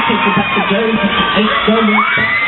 Take it back to Jersey, ain't going back.